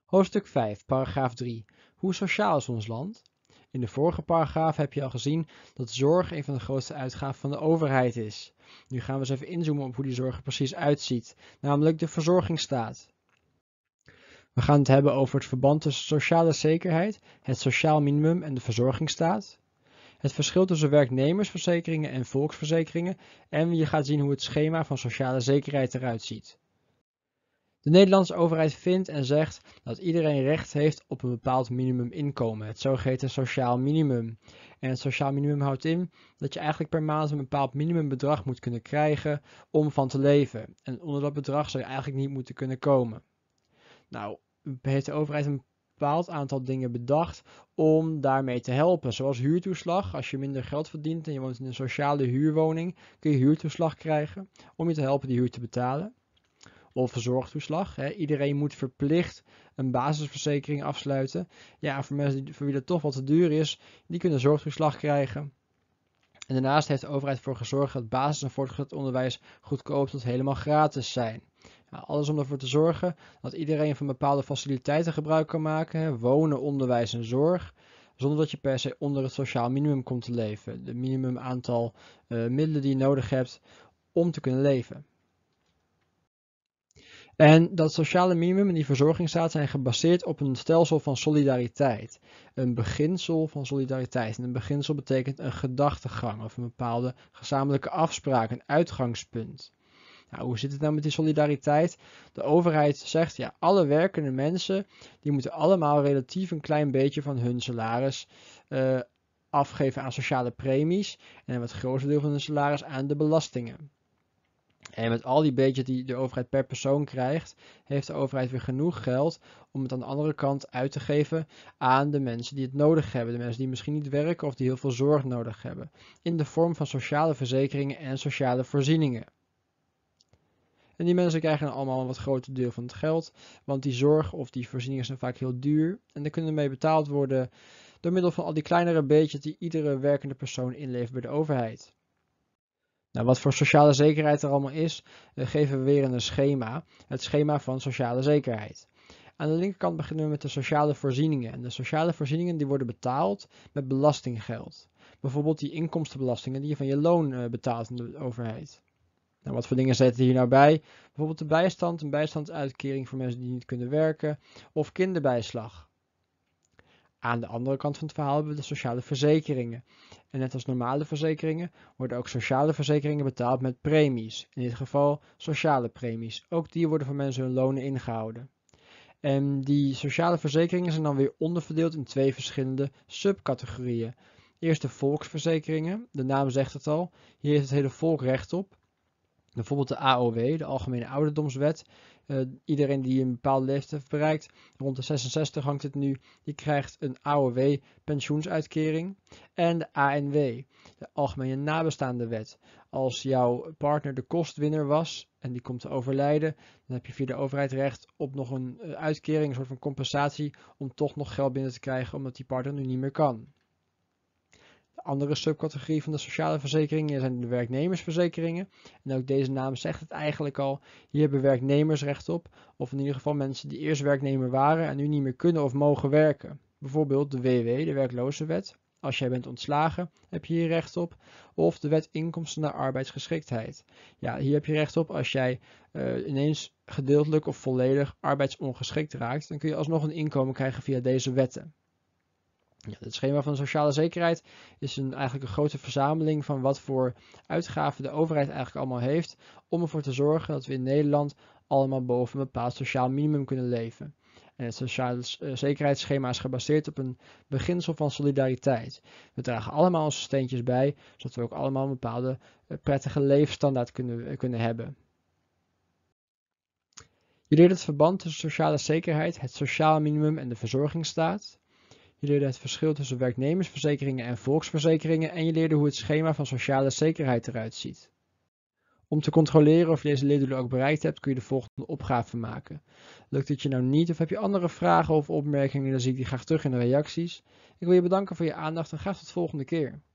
Hoofdstuk 5, paragraaf 3. Hoe sociaal is ons land? In de vorige paragraaf heb je al gezien dat zorg een van de grootste uitgaven van de overheid is. Nu gaan we eens even inzoomen op hoe die zorg er precies uitziet, namelijk de verzorgingsstaat. We gaan het hebben over het verband tussen sociale zekerheid, het sociaal minimum en de verzorgingsstaat. Het verschil tussen werknemersverzekeringen en volksverzekeringen en je gaat zien hoe het schema van sociale zekerheid eruit ziet. De Nederlandse overheid vindt en zegt dat iedereen recht heeft op een bepaald minimuminkomen, het zogeheten sociaal minimum. En het sociaal minimum houdt in dat je eigenlijk per maand een bepaald minimumbedrag moet kunnen krijgen om van te leven. En onder dat bedrag zou je eigenlijk niet moeten kunnen komen. Nou, heeft de overheid een bepaald aantal dingen bedacht om daarmee te helpen, zoals huurtoeslag. Als je minder geld verdient en je woont in een sociale huurwoning, kun je huurtoeslag krijgen om je te helpen die huur te betalen. Of zorgtoeslag. Iedereen moet verplicht een basisverzekering afsluiten. Ja, voor mensen voor wie dat toch wat te duur is, die kunnen zorgtoeslag krijgen. En daarnaast heeft de overheid ervoor gezorgd dat basis- en voortgezet onderwijs goedkoop tot helemaal gratis zijn. Nou, alles om ervoor te zorgen dat iedereen van bepaalde faciliteiten gebruik kan maken. Wonen, onderwijs en zorg. Zonder dat je per se onder het sociaal minimum komt te leven. De minimum aantal middelen die je nodig hebt om te kunnen leven. En dat sociale minimum en die verzorgingsstaat zijn gebaseerd op een stelsel van solidariteit. Een beginsel van solidariteit. En een beginsel betekent een gedachtegang of een bepaalde gezamenlijke afspraak, een uitgangspunt. Nou, hoe zit het nou met die solidariteit? De overheid zegt, ja, alle werkende mensen, die moeten allemaal relatief een klein beetje van hun salaris afgeven aan sociale premies. En een wat groter deel van hun salaris aan de belastingen. En met al die beetjes die de overheid per persoon krijgt, heeft de overheid weer genoeg geld om het aan de andere kant uit te geven aan de mensen die het nodig hebben. De mensen die misschien niet werken of die heel veel zorg nodig hebben. In de vorm van sociale verzekeringen en sociale voorzieningen. En die mensen krijgen dan allemaal een wat groter deel van het geld, want die zorg of die voorzieningen zijn vaak heel duur. En daar kunnen mee betaald worden door middel van al die kleinere beetjes die iedere werkende persoon inlevert bij de overheid. Nou, wat voor sociale zekerheid er allemaal is, geven we weer in een schema. Het schema van sociale zekerheid. Aan de linkerkant beginnen we met de sociale voorzieningen. En de sociale voorzieningen die worden betaald met belastinggeld. Bijvoorbeeld die inkomstenbelastingen die je van je loon betaalt aan de overheid. Nou, wat voor dingen zitten hier nou bij? Bijvoorbeeld de bijstand, een bijstandsuitkering voor mensen die niet kunnen werken. Of kinderbijslag. Aan de andere kant van het verhaal hebben we de sociale verzekeringen. En net als normale verzekeringen worden ook sociale verzekeringen betaald met premies. In dit geval sociale premies. Ook die worden voor mensen hun lonen ingehouden. En die sociale verzekeringen zijn dan weer onderverdeeld in twee verschillende subcategorieën. Eerst de volksverzekeringen, de naam zegt het al. Hier heeft het hele volk recht op. Bijvoorbeeld de AOW, de Algemene Ouderdomswet. Iedereen die een bepaalde leeftijd heeft bereikt, rond de 66 hangt het nu, die krijgt een AOW pensioensuitkering. En de ANW, de Algemene Nabestaande Wet. Als jouw partner de kostwinner was en die komt te overlijden, dan heb je via de overheid recht op nog een uitkering, een soort van compensatie, om toch nog geld binnen te krijgen omdat die partner nu niet meer kan. De andere subcategorie van de sociale verzekeringen zijn de werknemersverzekeringen. En ook deze naam zegt het eigenlijk al. Hier hebben werknemers recht op. Of in ieder geval mensen die eerst werknemer waren en nu niet meer kunnen of mogen werken. Bijvoorbeeld de WW, de werklozenwet. Als jij bent ontslagen, heb je hier recht op. Of de wet inkomsten naar arbeidsgeschiktheid. Ja, hier heb je recht op als jij ineens gedeeltelijk of volledig arbeidsongeschikt raakt. Dan kun je alsnog een inkomen krijgen via deze wetten. Ja, het schema van de sociale zekerheid is eigenlijk een grote verzameling van wat voor uitgaven de overheid eigenlijk allemaal heeft om ervoor te zorgen dat we in Nederland allemaal boven een bepaald sociaal minimum kunnen leven. En het sociale zekerheidsschema is gebaseerd op een beginsel van solidariteit. We dragen allemaal onze steentjes bij, zodat we ook allemaal een bepaalde prettige levensstandaard kunnen hebben. Je leert het verband tussen sociale zekerheid, het sociaal minimum en de verzorgingsstaat. Je leerde het verschil tussen werknemersverzekeringen en volksverzekeringen en je leerde hoe het schema van sociale zekerheid eruit ziet. Om te controleren of je deze leerdoelen ook bereikt hebt, kun je de volgende opgave maken. Lukt het je nou niet of heb je andere vragen of opmerkingen, dan zie ik die graag terug in de reacties. Ik wil je bedanken voor je aandacht en graag tot de volgende keer.